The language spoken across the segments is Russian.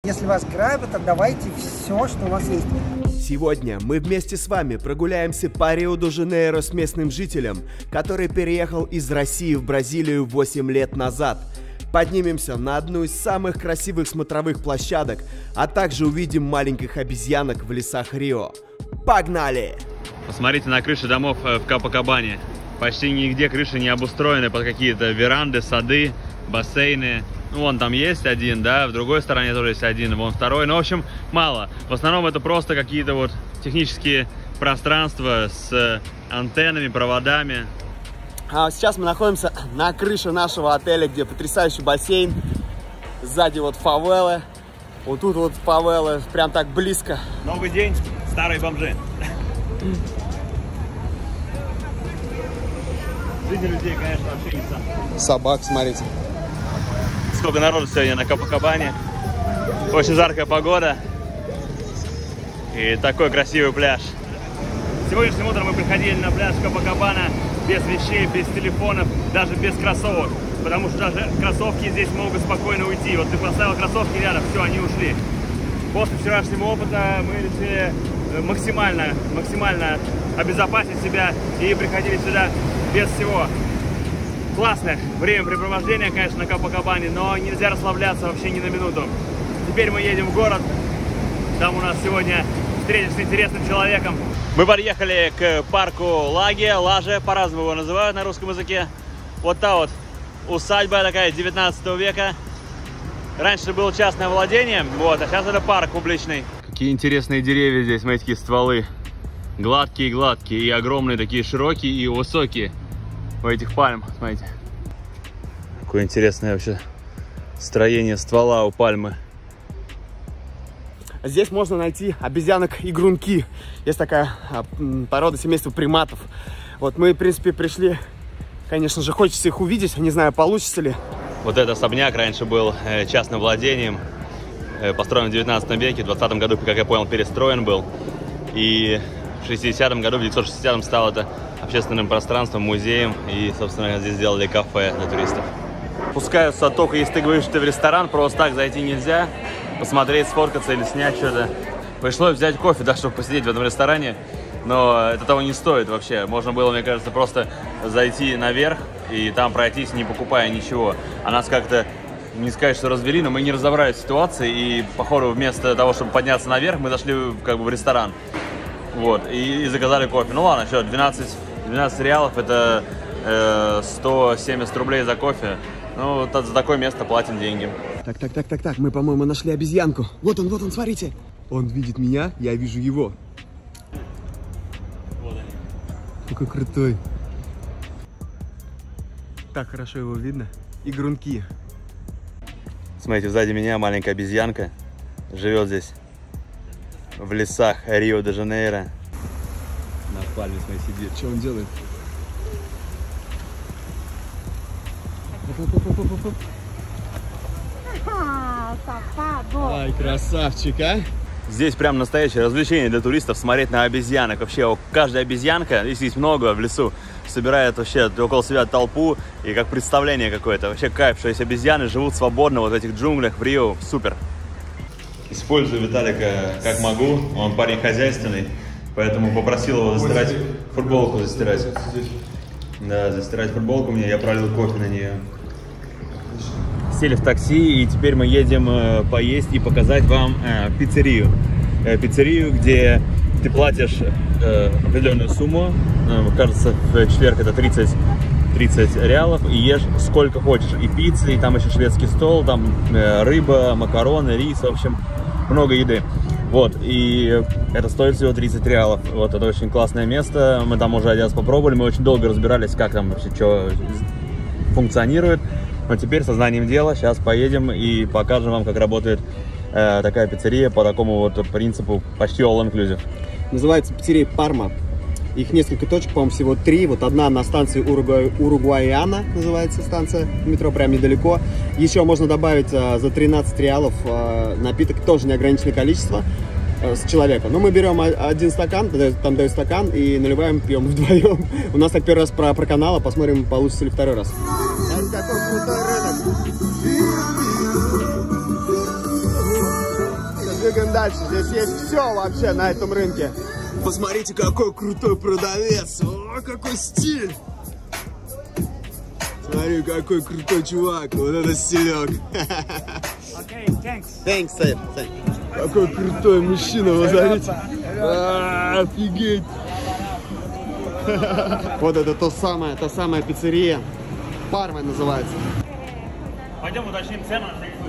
Если вас грабят, отдавайте все, что у вас есть. Сегодня мы вместе с вами прогуляемся по Рио-де-Жанейро с местным жителем, который переехал из России в Бразилию 8 лет назад. Поднимемся на одну из самых красивых смотровых площадок, а также увидим маленьких обезьянок в лесах Рио. Погнали! Посмотрите на крыши домов в Копакабане. Почти нигде крыши не обустроены под какие-то веранды, сады, бассейны. Ну, вон там есть один, да, в другой стороне тоже есть один, вон второй. Ну, в общем, мало. В основном это просто какие-то вот технические пространства с антеннами, проводами. Сейчас мы находимся на крыше нашего отеля, где потрясающий бассейн. Сзади вот фавелы. Вот тут вот фавелы, прям так близко. Новый день, старые бомжи. Жизнь людей, конечно, вообще не самая. Собак, смотрите. Сколько народу сегодня на Копакабане. Очень жаркая погода. И такой красивый пляж. Сегодняшним утром мы приходили на пляж Копакабана без вещей, без телефонов, даже без кроссовок. Потому что даже кроссовки здесь могут спокойно уйти. Вот ты поставил кроссовки рядом, все, они ушли. После вчерашнего опыта мы решили максимально обезопасить себя и приходили сюда без всего. Классное времяпрепровождение, конечно, на Копакабане, но нельзя расслабляться вообще ни на минуту. Теперь мы едем в город. Там у нас сегодня встреча с интересным человеком. Мы подъехали к парку Лаже, по-разному его называют на русском языке. Вот та вот усадьба такая 19 века. Раньше было частное владение, вот, а сейчас это парк публичный. Какие интересные деревья здесь, смотрите, такие стволы. Гладкие-гладкие и огромные, такие широкие и высокие. У этих пальм, смотрите. Какое интересное вообще строение ствола у пальмы. Здесь можно найти обезьянок-игрунки. Есть такая порода семейства приматов. Вот мы, в принципе, пришли. Конечно же, хочется их увидеть. Не знаю, получится ли. Вот этот особняк раньше был частным владением. Построен в 19 веке. В 20 году, как я понял, перестроен был. И в 60-м году, в 1960-м, стал это общественным пространством, музеем. И, собственно, здесь сделали кафе для туристов. Пускаются только, если ты говоришь, что ты в ресторан, просто так зайти нельзя. Посмотреть, сфоткаться или снять что-то. Пришлось взять кофе, да, чтобы посидеть в этом ресторане. Но это того не стоит вообще. Можно было, мне кажется, просто зайти наверх и там пройтись, не покупая ничего. А нас как-то, не сказать, что развели, но мы не разобрались в ситуации. И, походу, вместо того, чтобы подняться наверх, мы зашли как бы в ресторан. Вот, и заказали кофе. Ну ладно, что, 12 реалов, это 170 рублей за кофе. Ну, вот за такое место платим деньги. Так, мы, по-моему, нашли обезьянку. Вот он, смотрите. Он видит меня, я вижу его. Вот они. Какой крутой. Так хорошо его видно. Игрунки. Смотрите, сзади меня маленькая обезьянка. Живет здесь, в лесах Рио-де-Жанейро. На пальме, смотри, сидит. Что он делает? Ай, красавчик, а? Здесь прям настоящее развлечение для туристов смотреть на обезьянок. Вообще, каждая обезьянка, здесь есть много в лесу, собирает вообще около себя толпу, и как представление какое-то. Вообще кайф, что есть обезьяны, живут свободно вот в этих джунглях в Рио. Супер. Использую Виталика как могу, он парень хозяйственный, поэтому попросил его застирать футболку, Да, застирать футболку мне, я пролил кофе на нее. Сели в такси, и теперь мы едем поесть и показать вам пиццерию. Пиццерию, где ты платишь определенную сумму, кажется, в четверг это 30 реалов, и ешь сколько хочешь. И пиццы, и там еще шведский стол, там рыба, макароны, рис, в общем, много еды. Вот, и это стоит всего 30 реалов. Вот, это очень классное место. Мы там уже один раз попробовали, мы очень долго разбирались, как там вообще что функционирует. Но теперь сознанием дела, сейчас поедем и покажем вам, как работает такая пиццерия по такому вот принципу, почти all-inclusive. Называется пиццерия Парма. Их несколько точек, по-моему, всего 3. Вот одна на станции Уругуайана, называется станция, метро прям недалеко. Еще можно добавить за 13 реалов напиток, тоже неограниченное количество с человека. Но мы берем один стакан, там дают стакан и наливаем, пьем вдвоем. У нас так первый раз про канал, посмотрим, получится ли второй раз. Это какой крутой рынок. двигаем дальше. Здесь есть все вообще на этом рынке. Посмотрите, какой крутой продавец. О, какой стиль. Смотри, какой крутой чувак. Вот это стилек. Okay, thanks. Thanks, sir. Какой крутой мужчина, вы смотрите. Офигеть. Вот это та самая пиццерия. Парма называется. Пойдем уточним цену.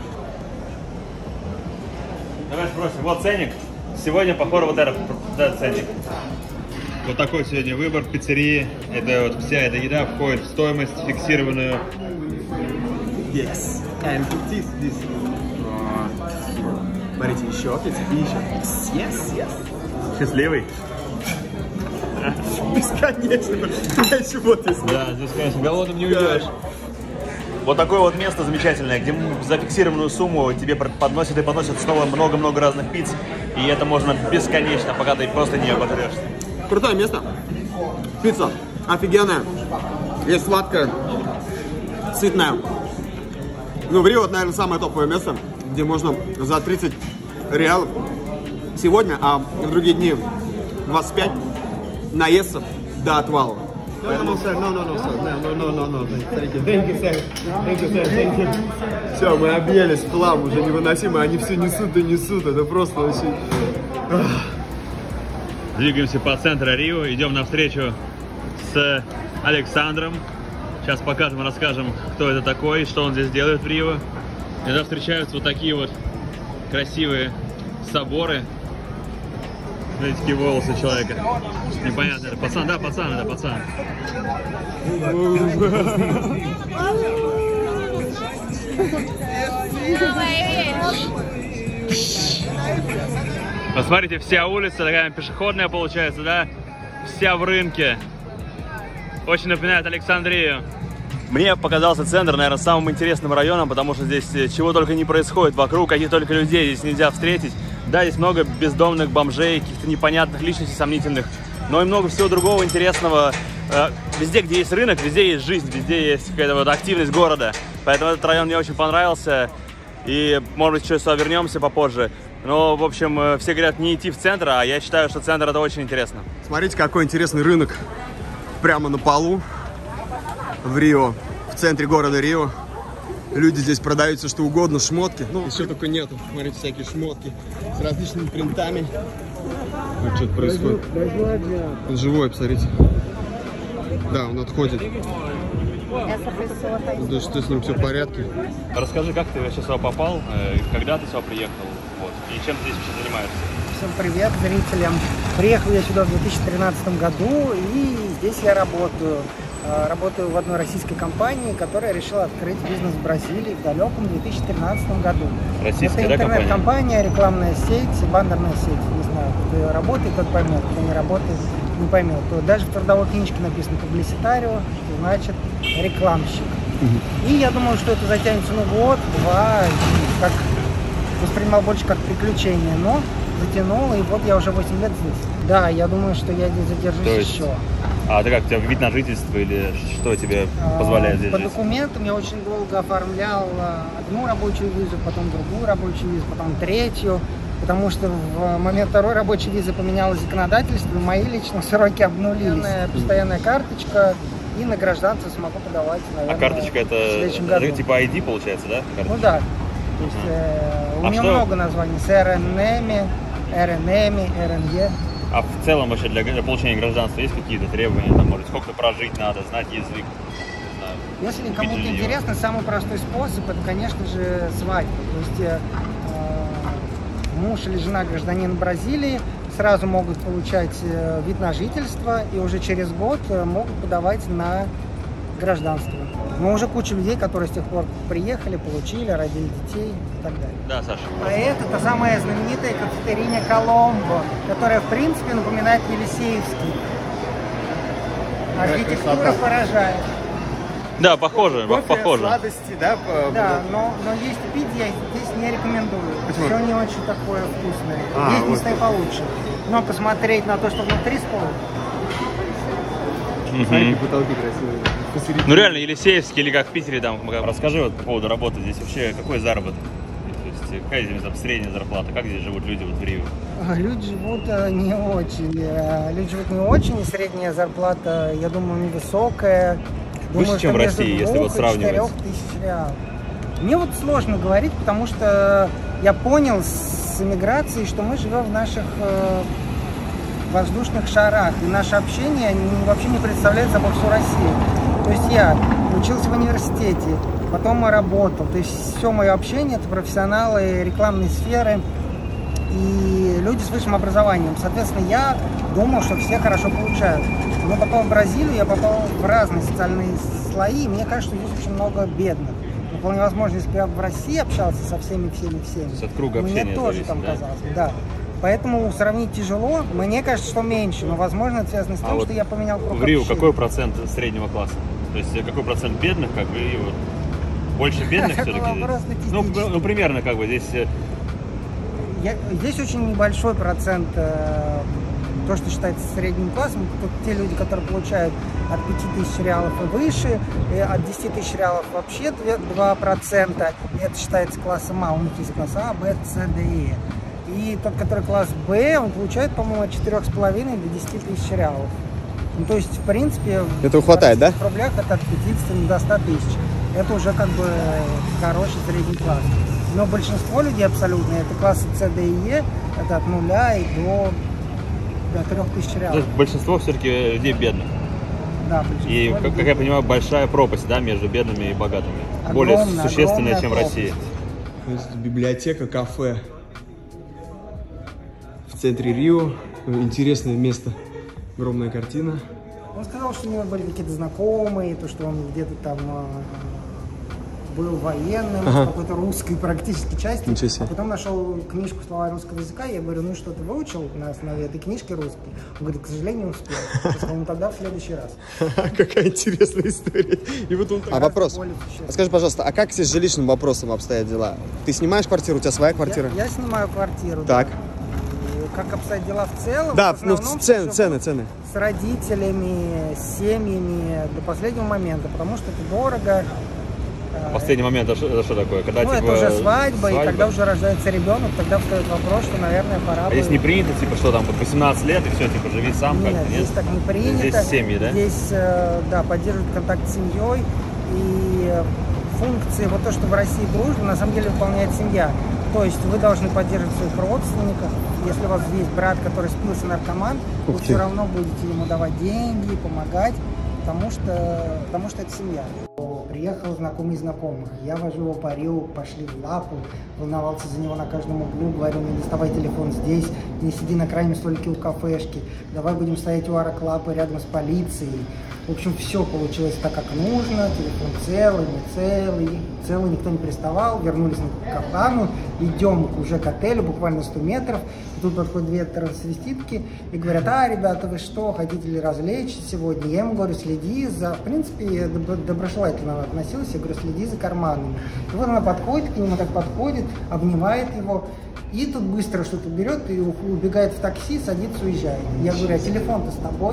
Давай спросим. Вот ценник. Сегодня, похоже, вот этот ценник. Вот такой сегодня выбор в пиццерии. Это вот вся эта еда входит в стоимость фиксированную. Yes. And this. Смотрите, еще аппетит и еще. Yes. Счастливый? Бесконечно. Еще вот здесь. Да, здесь, конечно, голодным не уйдешь. Вот такое вот место замечательное, где за фиксированную сумму тебе подносят и подносят снова много-много разных пиц. И это можно бесконечно, пока ты просто не оботрешься. Крутое место. Пицца офигенная. Есть сладкая, сытная. Ну, в Рио, это, наверное, самое топовое место, где можно за 30 реалов сегодня, а в другие дни 25 наесться до отвала. Все, мы объелись в хлам, уже невыносимо, они все несут и несут, это просто очень... Двигаемся по центру Рио, идем навстречу с Александром. Сейчас покажем, расскажем, кто это такой, что он здесь делает в Рио. Иногда встречаются вот такие вот красивые соборы. Смотрите, какие волосы человека. Непонятно, это пацан, да, пацан, это пацан. Посмотрите, вся улица такая пешеходная получается, да? Вся в рынке. Очень напоминает Александрию. Мне показался центр, наверное, самым интересным районом, потому что здесь чего только не происходит вокруг, каких только людей здесь нельзя встретить. Да, здесь много бездомных бомжей, каких-то непонятных личностей, сомнительных, но и много всего другого интересного. Везде, где есть рынок, везде есть жизнь, везде есть какая-то вот активность города. Поэтому этот район мне очень понравился. И, может быть, еще сюда вернемся попозже. Но, в общем, все говорят не идти в центр, а я считаю, что центр это очень интересно. Смотрите, какой интересный рынок. Прямо на полу в Рио, в центре города Рио. Люди здесь продают все что угодно, шмотки. Ну, еще только нету. Смотрите, всякие шмотки с различными принтами. Вот что-то происходит. Он живой, посмотрите. Да, он отходит. Да что с ним все в порядке. Расскажи, как ты вообще сюда попал, когда ты сюда приехал, вот, и чем ты здесь вообще занимаешься? Всем привет зрителям. Приехал я сюда в 2013 году, и здесь я работаю. Работаю в одной российской компании, которая решила открыть бизнес в Бразилии в далеком 2013 году. Российская, это да, интернет-компания, рекламная сеть, баннерная сеть. Не знаю, кто работает, тот поймет, кто не работает, не поймет. Даже в трудовой книжке написано «публиситарио», что значит рекламщик. И я думал, что это затянется год, два, как воспринимал больше как приключение, но затянуло, и вот я уже 8 лет здесь. Да, я думаю, что я здесь задержусь еще. А ты как, у тебя вид на жительство или что тебе позволяет здесь По жить? документам я очень долго оформлял одну рабочую визу, потом другую рабочую визу, потом третью, потому что в момент второй рабочей визы поменялось законодательство, и мои личные сроки обнулились. Постоянная карточка, и на гражданство смогу подавать, наверное, А карточка в следующем году. это типа ID получается, да? Карточка? Ну да. То есть, у меня что? много названий. С РНМ, РНЕ. А в целом вообще для получения гражданства есть какие-то требования? Там, может, сколько прожить надо, знать язык? Не знаю, Если кому-то интересно, самый простой способ, это, конечно же, свадьба. То есть муж или жена гражданин Бразилии сразу могут получать вид на жительство и уже через год могут подавать на гражданство. Но уже куча людей, которые с тех пор приехали, получили, родили детей и так далее. Да, Саша. А это та самая знаменитая кафетерия Коломбо, которая, в принципе, напоминает Елисеевский. Архитектура поражает. Да, похоже, похоже. Сладости, да? Да, но есть пить я здесь не рекомендую. Почему? Все не очень такое вкусное. Есть места и получше. Но посмотреть на то, что внутри стоит. Смотри, потолки красивые. Ну реально, Елисеевский или как в Питере там. Расскажи вот по поводу работы здесь вообще, какой заработок? То есть, какая здесь там средняя зарплата? Как здесь живут люди вот в Рио? Люди живут не очень. Люди живут не очень, и средняя зарплата, я думаю, невысокая. Выше, чем в России, если вот сравнивать. 4 тысяч реалов. Мне вот сложно говорить, потому что я понял с эмиграцией, что мы живем в наших воздушных шарах, и наше общение вообще не представляет собой всю Россию. То есть я учился в университете, потом работал, то есть все мое общение это профессионалы рекламной сферы и люди с высшим образованием. Соответственно, я думал, что все хорошо получают. Но попал в Бразилию, я попал в разные социальные слои, и мне кажется, что здесь очень много бедных. Но вполне возможно, если бы я в России общался со всеми. От круга общения мне тоже зависит, там да? казалось, да. Поэтому сравнить тяжело. Мне кажется, что меньше, но возможно это связано с тем, что я поменял круг в Рио общения. какой процент среднего класса? То есть какой процент бедных, как бы, и вот больше бедных все-таки? Ну, примерно, как бы, здесь... Здесь очень небольшой процент, то, что считается средним классом. Тут те люди, которые получают от 5000 реалов и выше, и от 10 тысяч реалов вообще 2%. И это считается классом А. У них есть класс А, Б, С, Д, Е. И тот, который класс Б, он получает, по-моему, от 4,5 до 10 тысяч реалов. Ну, то есть, в принципе, этого хватает, да? В рублях это от 50 до 100 тысяч. Это уже как бы хороший средний класс. Но большинство людей абсолютно, это классы С, Д и Е, это от 0 и до 3000 реалов. То есть большинство все-таки людей бедных. Да, большинство. И, как я понимаю, большая пропасть, да, между бедными и богатыми. Более существенная, чем в России. То есть библиотека, кафе в центре Рио. Интересное место. Огромная картина. Он сказал, что у него были какие-то знакомые, то, что он где-то там был военным, в какой-то русской практически части. А потом нашел книжку «Слова русского языка». Я говорю, ну что, ты выучил на основе этой книжки русский? Он говорит, к сожалению, не успел. Я сказал, ну тогда в следующий раз. Какая интересная история. И вот он... А вопрос. Скажи, пожалуйста, а как здесь с жилищным вопросом обстоят дела? Ты снимаешь квартиру, у тебя своя квартира? Я снимаю квартиру. Так. Как обстоят дела в целом? Да, в основном, ну цены. С родителями, с семьями до последнего момента, потому что это дорого. Последний момент, это что такое? Когда, ну, типа, это уже свадьба, и когда уже рождается ребенок, тогда встает вопрос, что, наверное, пора А бы... здесь не принято, типа, что там, под 18 лет, и все, типа, живи сам как-то, нет? Здесь так не принято. Здесь семьи, да? Здесь, да, поддерживают контакт с семьей, и функции, вот то, что в России дружба, на самом деле выполняет семья. То есть вы должны поддерживать своих родственников. Если у вас есть брат, который спился наркоман, вы все равно будете ему давать деньги, помогать, потому что это семья. Приехал знакомый знакомых. Я вожу его по Рио, пошли в лапу, волновался за него на каждом углу, говорил, не доставай телефон здесь, не сиди на крайнем столике у кафешки, давай будем стоять у арок-лапы рядом с полицией. В общем, все получилось так, как нужно, телефон целый, не целый, никто не приставал, вернулись на Капану, идем уже к отелю, буквально 100 метров, и тут подходят две трансвеститки и говорят, ребята, вы что, хотите ли развлечься сегодня? Я ему говорю, следи за, в принципе, я доброжелательно относился, я говорю, следи за карманами. И вот она подходит к нему, так подходит, обнимает его, и тут быстро что-то берет и убегает в такси, садится, уезжает. Я говорю, а телефон-то с тобой?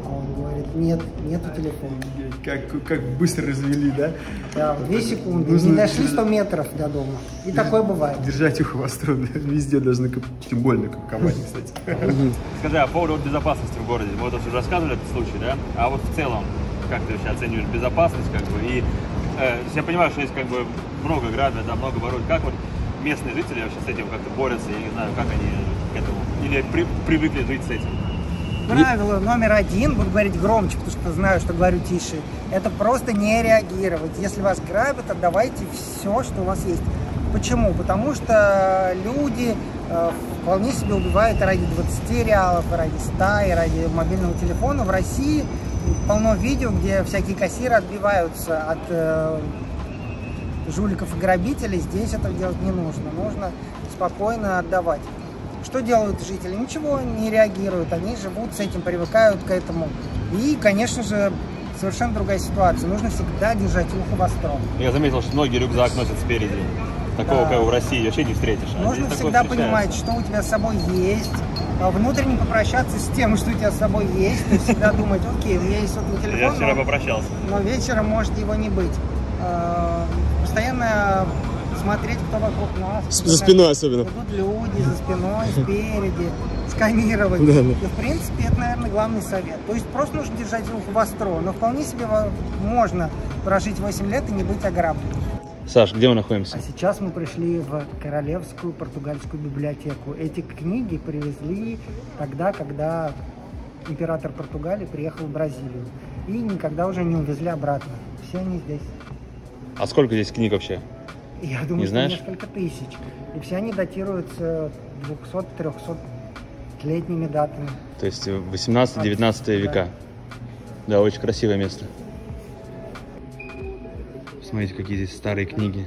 Нет, нету телефона. Как быстро развели, да? Да, в 2 секунды. Нужно... Не дошли 100 метров до дома. И такое бывает. Держать ухо востро везде должны, тем более на Копакабане, кстати. Скажи, а по поводу безопасности в городе, мы вот уже рассказывали этот случай, да? А вот в целом, как ты вообще оцениваешь безопасность, как бы, и я понимаю, что есть как бы много грабят, да, много воруют. Как вот местные жители вообще с этим как-то борются, я не знаю, как они к этому, или привыкли жить с этим? Правило номер 1, буду говорить громче, потому что знаю, что говорю тише, это просто не реагировать. Если вас грабят, отдавайте все, что у вас есть. Почему? Потому что люди вполне себе убивают ради 20 реалов, ради 100, и ради мобильного телефона. В России полно видео, где всякие кассиры отбиваются от жуликов и грабителей. Здесь этого делать не нужно. Нужно спокойно отдавать. Что делают жители? Ничего, не реагируют, они живут с этим, привыкают к этому. И, конечно же, совершенно другая ситуация. Нужно всегда держать ухо востро. Я заметил, что многие рюкзак носят спереди. Такого, как в России, вообще не встретишь. Нужно всегда понимать, что у тебя с собой есть, внутренне попрощаться с тем, что у тебя с собой есть, и всегда думать, окей, у меня есть сотовый телефон, я вчера попрощался. Но вечером может его не быть. Постоянно смотреть, кто вокруг нас. За спиной особенно. Идут люди за спиной, спереди, сканировать. Да. И, в принципе, это, наверное, главный совет. То есть просто нужно держать ухо востро, но вполне себе можно прожить 8 лет и не быть ограбленным. Саш, где мы находимся? А сейчас мы пришли в Королевскую португальскую библиотеку. Эти книги привезли тогда, когда император Португалии приехал в Бразилию. И никогда уже не увезли обратно. Все они здесь. А сколько здесь книг вообще? Я думаю, Не что знаешь? несколько тысяч. И все они датируются 200-300-летними датами. То есть 18-19 века. Да, очень красивое место. Смотрите, какие здесь старые книги.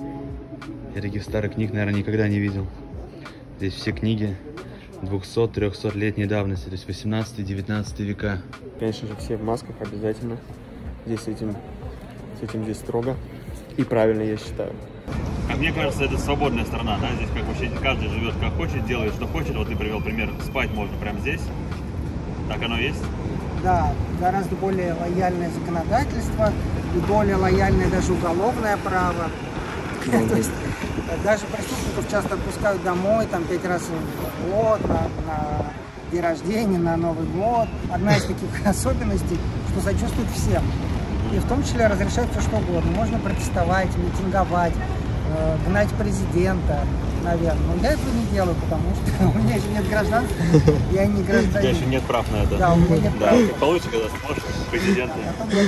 Я таких старых книг, наверное, никогда не видел. Здесь все книги 200-300-летней давности, то есть 18-19 века. Конечно же, все в масках обязательно. Здесь с этим здесь строго. И правильно, я считаю. Как мне кажется, это свободная страна, да? Здесь как вообще каждый живет как хочет, делает что хочет. Вот ты привел пример, спать можно прямо здесь. Так оно и есть? Да, гораздо более лояльное законодательство и более лояльное даже уголовное право. То есть даже преступников часто отпускают домой, там 5 раз в год, на день рождения, на Новый год. Одна из таких особенностей, что сочувствует всем. И в том числе разрешают все что угодно. Можно протестовать, митинговать, гнать президента, наверное. Но я этого не делаю, потому что у меня еще нет гражданства, я не гражданин. У тебя еще нет прав на это. Да, у меня нет Да, прав. как получится, когда сможешь президента.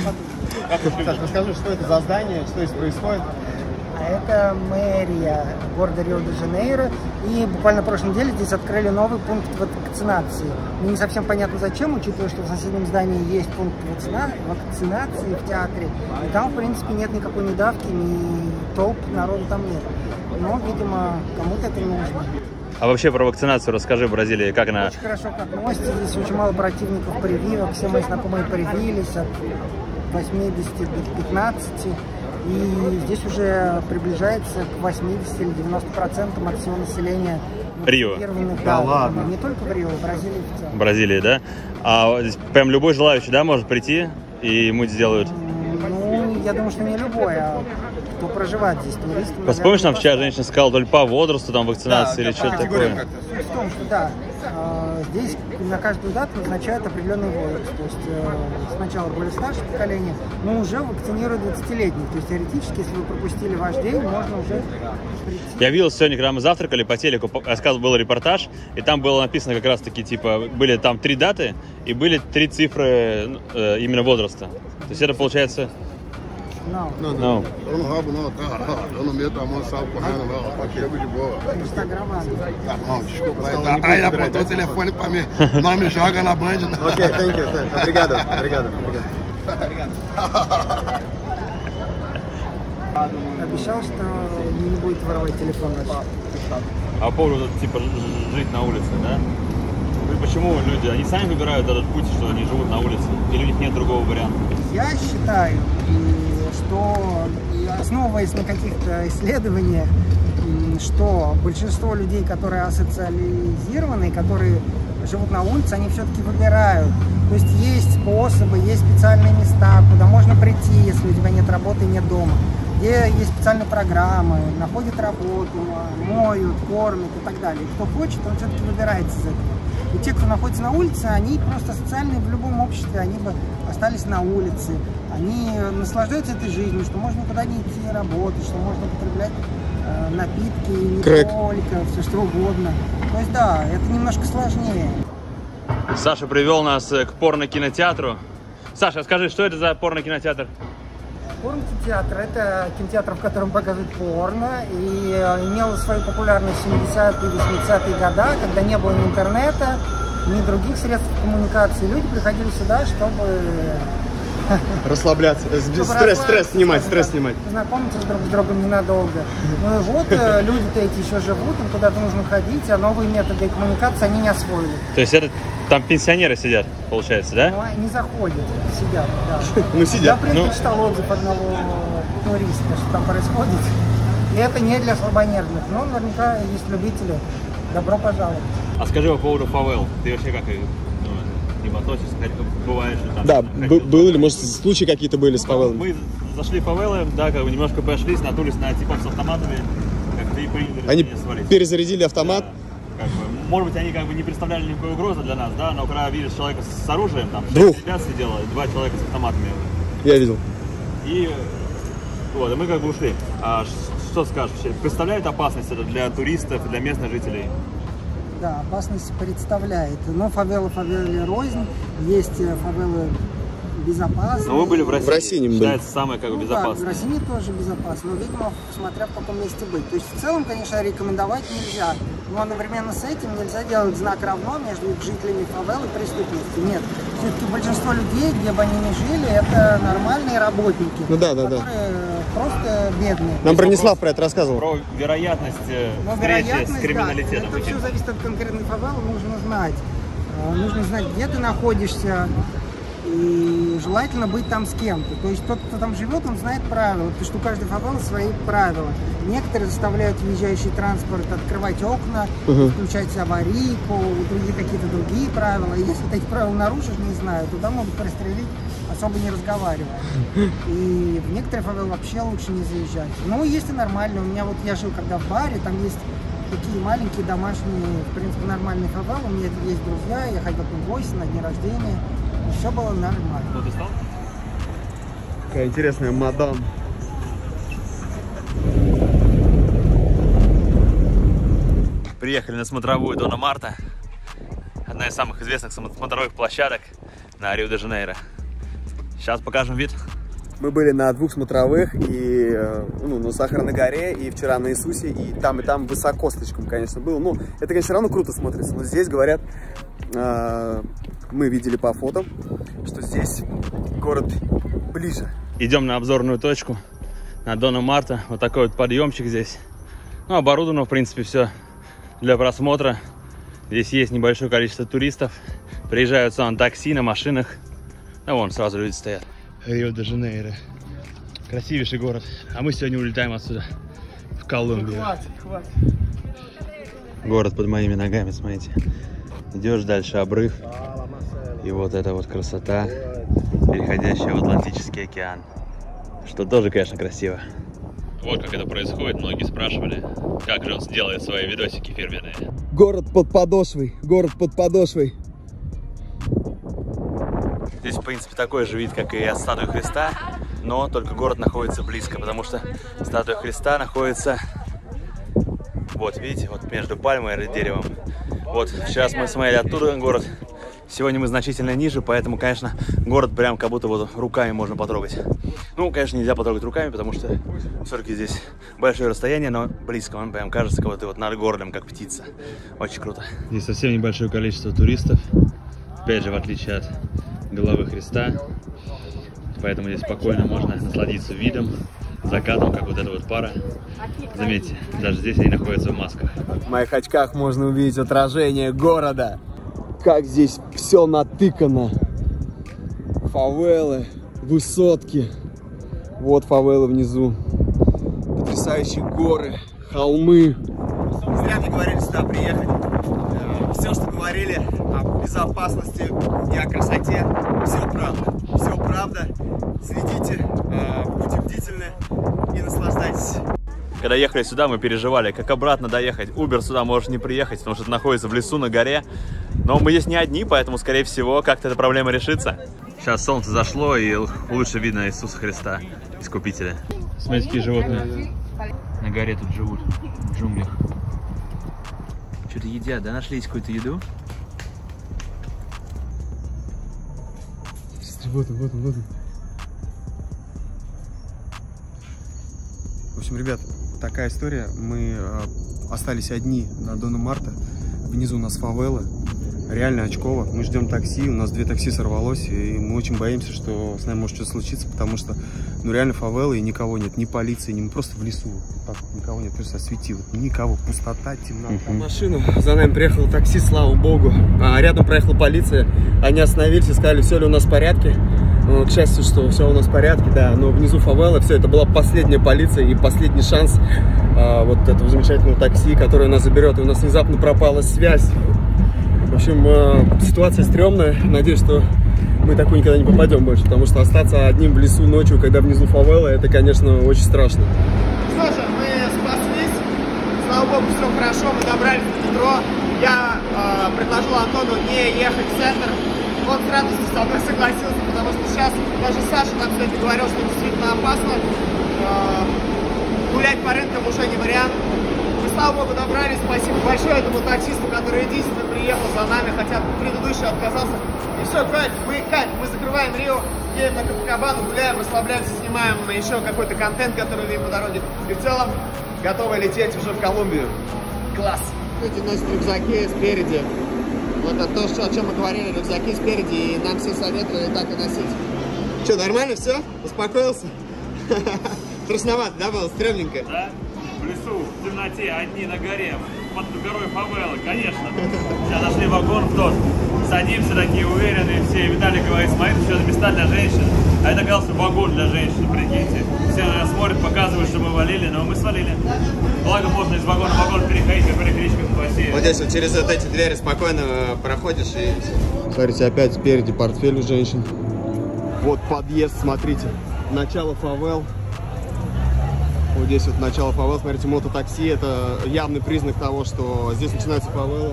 Саш, расскажи, что это за здание, что здесь происходит? А это мэрия города Рио-де-Жанейро. И буквально в прошлой неделе здесь открыли новый пункт вакцинации. Мне не совсем понятно зачем, учитывая, что в соседнем здании есть пункт вакцинации в театре. И там, в принципе, нет никакой недавки, ни толп народу там нет. Но, видимо, кому-то это нужно. А вообще про вакцинацию расскажи в Бразилии, как она... Очень хорошо к относится. Здесь очень мало противников прививок. Все мои знакомые привились от 80 до 15. И здесь уже приближается к 80 или 90% от всего населения. Рио. Да ладно. Не только в Рио, в Бразилии в целом. В Бразилии, да? А здесь прям любой желающий, да, может прийти и ему сделают? Ну, я думаю, что не любой, а кто проживает здесь, туристы. Вспомнишь, нам вчера женщина сказала, то ли по возрасту там вакцинации или что-то такое? Суть в том, что да, здесь на каждую дату назначают определенный возраст. То есть сначала более старшее поколение, но уже вакцинируют 20-летних. То есть теоретически, если вы пропустили ваш день, можно уже прийти. Я видел сегодня, когда мы завтракали по телеку, был репортаж, и там было написано как раз таки, типа, были там 3 даты, и были 3 цифры именно возраста. То есть это получается... Não. Não. Eu não roubo não, tá? Eu não meto a mão, saio correndo não, aqui é de boa. Está gravando. Tá bom, desculpa. Aí apontou o telefone pra mim, não me joga na Band não. Окей, thank you. Obrigado. Обещал, что не будет воровать телефон наш. А по поводу, типа, жить на улице, да? И почему люди, они сами выбирают этот путь, что они живут на улице? Или у них нет другого варианта? Я считаю, что, основываясь на каких-то исследованиях, что большинство людей, которые асоциализированы, которые живут на улице, они все-таки выбирают. То есть есть способы, есть специальные места, куда можно прийти, если у тебя нет работы и нет дома, где есть специальные программы, находят работу, моют, кормят и так далее. И кто хочет, он все-таки выбирается из этого. И те, кто находится на улице, они просто социальные в любом обществе, они бы остались на улице, они наслаждаются этой жизнью, что можно никуда не идти работать, что можно употреблять напитки, не только, все что угодно. То есть да, это немножко сложнее. Саша привел нас к порно-кинотеатру. Саша, скажи, что это за порно-кинотеатр? Порно-кинотеатр – это кинотеатр, в котором показывают порно, и имел свою популярность в 70-е и 80-е годы, когда не было ни интернета, ни других средств коммуникации. Люди приходили сюда, чтобы... Расслабляться, стресс снимать. Знакомиться друг с другом ненадолго. Ну и вот, люди-то эти еще живут, им куда-то нужно ходить, а новые методы коммуникации они не освоили. То есть это там пенсионеры сидят, получается, да? Ну, они заходят, сидят, да. Ну, сидят. Я прочитал отзыв одного туриста, что там происходит. И это не для слабонервных, но наверняка есть любители. Добро пожаловать. А скажи по поводу фавел. Ты вообще как им относишься? Бываешь ли там? Да, было ли, может, случаи какие-то были с фавелами? Мы зашли в фавелы, да, как бы немножко прошлись, наткнулись на типов с автоматами, как ты и приняли Они решение свалить. перезарядили автомат. Да, как бы, может быть, они как бы не представляли никакой угрозы для нас, да, но когда видишь человека с оружием, там 6 ребят сидело, 2 человека с автоматами. Я видел. И вот, и мы как бы ушли. А что скажешь? Представляет опасность это для туристов и для местных жителей? Да, опасность представляет. Но фавелы рознь, есть фавелы безопасные. Но вы были в России. В России не были. Считается самое как бы безопасное. Да, в России тоже безопасно, но, видимо, смотря в каком месте быть. То есть, в целом, конечно, рекомендовать нельзя. Но одновременно с этим нельзя делать знак равно между жителями фавел и преступностью. Нет. Все-таки большинство людей, где бы они ни жили, это нормальные работники, которые просто бедные. Нам Бронислав про это рассказывал. Про вероятность встречи с криминалитетом. Да, это все зависит от конкретной фавелы, нужно знать. Нужно знать, где ты находишься. И желательно быть там с кем-то. То есть тот, кто там живет, он знает правила. Потому что у каждой фавелы свои правила. Некоторые заставляют въезжающий транспорт открывать окна, включать аварийку, другие какие-то другие правила. И если ты эти правила нарушишь, не знаю, туда могут пристрелить, особо не разговаривая. И в некоторые фавелы вообще лучше не заезжать. Ну, есть и нормально. У меня вот я жил когда в баре, там есть такие маленькие домашние, в принципе, нормальные фавелы. У меня есть друзья, я ходил к ним в гости на дни рождения. Все было нормально. Кто ты стал? Какая интересная мадам. Приехали на смотровую Дона Марта. Одна из самых известных смотровых площадок на Рио-де-Жанейро. Сейчас покажем вид. Мы были на 2 смотровых, и на Сахарной горе, и вчера на Иисусе, и там высоко слишком, конечно, было. Ну, это, конечно, все равно круто смотрится, но здесь, говорят, мы видели по фото, что здесь город ближе. Идем на обзорную точку, на Дона Марта. Вот такой вот подъемчик здесь. Ну, оборудовано, в принципе, все для просмотра. Здесь есть небольшое количество туристов. Приезжают сюда на такси, на машинах. А вон сразу люди стоят. Рио-де-Жанейро. Красивейший город. А мы сегодня улетаем отсюда в Колумбию. Хватит. Город под моими ногами, смотрите. Идешь дальше, обрыв. И вот эта вот красота, переходящая в Атлантический океан. Что тоже, конечно, красиво. Вот как это происходит. Многие спрашивали, как же он сделает свои видосики фирменные. Город под подошвой. Город под подошвой. Здесь, в принципе, такой же вид, как и от статуи Христа, но только город находится близко, потому что статуя Христа находится, вот видите, вот между пальмой и деревом. Вот сейчас мы смотрели оттуда город, сегодня мы значительно ниже, поэтому, конечно, город прям как будто вот руками можно потрогать. Ну, конечно, нельзя потрогать руками, потому что все-таки здесь большое расстояние, но близко, он прям кажется, как будто вот над городом, как птица. Очень круто. Здесь совсем небольшое количество туристов, опять же, в отличие от головы Христа, поэтому здесь спокойно можно насладиться видом, закатом, как вот эта вот пара. Заметьте, даже здесь они находятся в масках. В моих очках можно увидеть отражение города. Как здесь все натыкано. Фавелы, высотки. Вот фавелы внизу. Потрясающие горы, холмы. Зря мне говорили сюда приехать. Все, что говорили о безопасности и о красоте, все правда. Все правда. Следите, будьте бдительны и наслаждайтесь. Когда ехали сюда, мы переживали, как обратно доехать. Uber сюда может не приехать, потому что это находится в лесу на горе. Но мы здесь не одни, поэтому, скорее всего, как-то эта проблема решится. Сейчас солнце зашло, и лучше видно Иисуса Христа, Искупителя. Смотрите, какие животные на горе тут живут, в джунглях. Что-то едят, да? Нашли какую-то еду? Вот он. В общем, ребят, такая история. Мы остались одни на Дона Марта. Внизу у нас фавелы. Реально очково. Мы ждем такси. У нас 2 такси сорвалось. И мы очень боимся, что с нами может что-то случиться. Потому что, реально фавелы и никого нет. Ни полиции, ни просто в лесу. Так, никого нет. Просто осветило. Никого. Пустота, темнота. Машину. За нами приехало такси, слава богу. Рядом проехала полиция. Они остановились и сказали, все ли у нас в порядке. К счастью, что все у нас в порядке, да, но внизу фавелы, все, это была последняя полиция и последний шанс вот этого замечательного такси, которое нас заберет, и у нас внезапно пропала связь. общем, ситуация стрёмная. Надеюсь, что мы такой никогда не попадем больше, потому что остаться одним в лесу ночью, когда внизу фавела, это, конечно, очень страшно. Что же, мы спаслись. Слава богу, все хорошо, мы добрались до метро. Я предложил Антону не ехать в центр. Он с радостью со мной согласился, потому что сейчас даже Саша нам, кстати, говорил, что действительно опасно. Гулять по рынкам уже не вариант. Мы, слава богу, добрались. Спасибо большое этому таксисту, который единственный приехал за нами, хотя предыдущий отказался. И все, кайф, мы закрываем Рио, едем на Копакабану, гуляем, расслабляемся, снимаем еще какой-то контент, который видим по дороге. И в целом готовы лететь уже в Колумбию. Класс! Люди носят рюкзаки спереди. Вот это то, о чем мы говорили, рюкзаки спереди, и нам все советовали так и носить. Что, нормально все? Успокоился? Страшновато, да, было? Стрёмненько? Да? В лесу, в темноте, одни на горе, под горой фавелы, конечно. Сейчас нашли вагон, кто садимся такие уверенные, все, и Виталий говорит, смотри, что это места для женщин. А это оказался вагон для женщин, прикиньте. Все на нас смотрят, показывают, что мы валили, но мы свалили. Благо можно из вагона в вагон переходить, как электричка в России. Вот здесь вот через вот эти двери спокойно проходишь и... Смотрите, опять спереди портфель у женщин. Вот подъезд, смотрите. Начало фавел. Вот здесь вот начало фавел. Смотрите, мототакси. Это явный признак того, что здесь начинается фавела.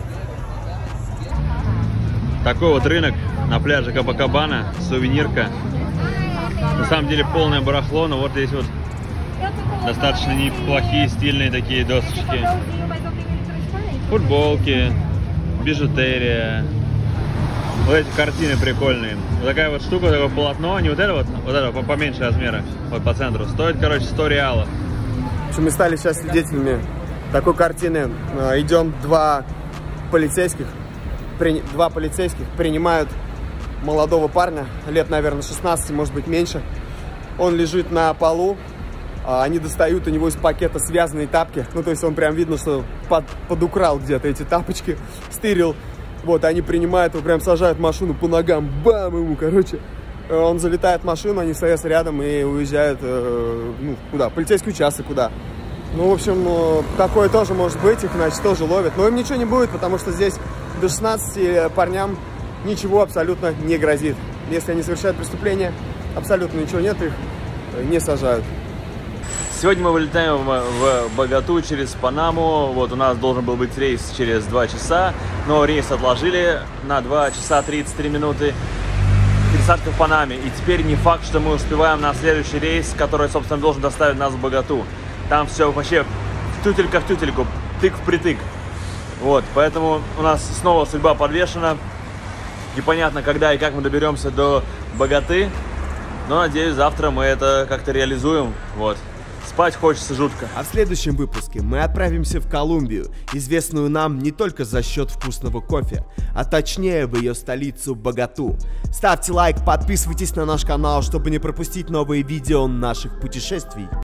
Такой вот рынок на пляже Копакабана, сувенирка. На самом деле полное барахло, но вот здесь вот достаточно неплохие, стильные такие досочки. Футболки, бижутерия. Вот эти картины прикольные. Вот такая вот штука, такое полотно, не вот это поменьше размера, вот по центру. Стоит, короче, 100 реалов. В общем, мы стали сейчас свидетелями такой картины. Идем два полицейских принимают молодого парня, лет, наверное, 16, может быть, меньше. Он лежит на полу, они достают у него из пакета связанные тапки. Ну, то есть он прям видно, что подукрал где-то эти тапочки, стырил. Вот, они принимают его, прям сажают в машину по ногам, бам, ему, короче. Он залетает в машину, они стоят рядом и уезжают, ну, куда? Полицейский участок, куда? Ну, в общем, такое тоже может быть, их, значит, тоже ловят. Но им ничего не будет, потому что здесь до 16 парням ничего абсолютно не грозит. Если они совершают преступление, абсолютно ничего нет, их не сажают. Сегодня мы вылетаем в Богату через Панаму. Вот у нас должен был быть рейс через 2 часа, но рейс отложили на 2 часа 33 минуты. Пересадка в Панаме. И теперь не факт, что мы успеваем на следующий рейс, который, собственно, должен доставить нас в Богату. Там все вообще тютелька в тютельку, тык в притык. Вот, поэтому у нас снова судьба подвешена. Непонятно, когда и как мы доберемся до Богаты. Но, надеюсь, завтра мы это как-то реализуем. Вот. Спать хочется жутко. А в следующем выпуске мы отправимся в Колумбию, известную нам не только за счет вкусного кофе, а точнее в ее столицу Богату. Ставьте лайк, подписывайтесь на наш канал, чтобы не пропустить новые видео наших путешествий.